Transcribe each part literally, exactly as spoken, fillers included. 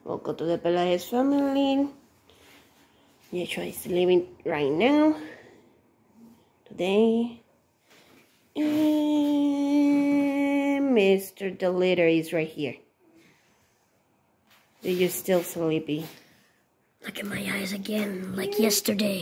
Welcome to the Pelaez family. Yeshua is living right now, today. And Mister The leader is right here. Are you still sleepy? Look at my eyes again, like yesterday.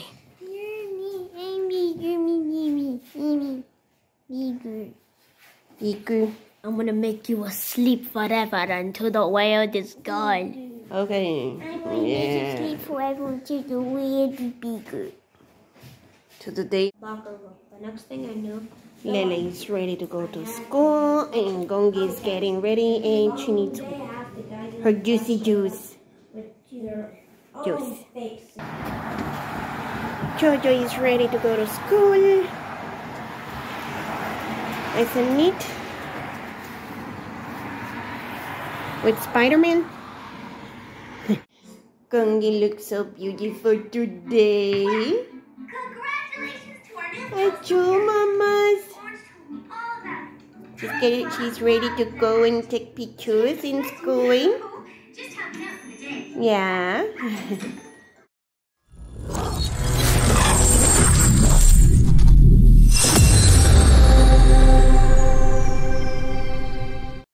Iku. I'm gonna make you asleep forever until the whale is gone. Okay. I'm going Yeah. to sleep forever until the whale is bigger. To the day. The next thing I know, Lele is ready to go to school, and Gongi is getting ready, and she needs her juicy juice. Juice. Jojo is ready to go to school. Isn't it? With Spider-Man. Gongi looks so beautiful today. Congratulations to our new Hi, Joe, mamas. She's, getting, she's ready to go and take pictures in school. Just helping out for the day. Yeah.